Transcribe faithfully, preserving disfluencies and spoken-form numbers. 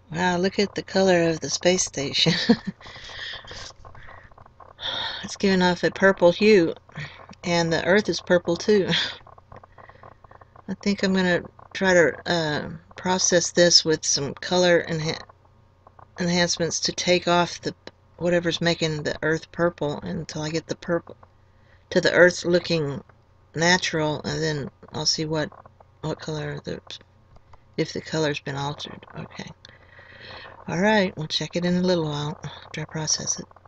Wow, look at the color of the space station. It's giving off a purple hue, and the Earth is purple too. I think I'm gonna try to uh, process this with some color enha enhancements to take off the whatever's making the Earth purple until I get the purple to the Earth looking natural, and then I'll see what what color the if the color's been altered. Okay. Alright, we'll check it in a little while after I process it.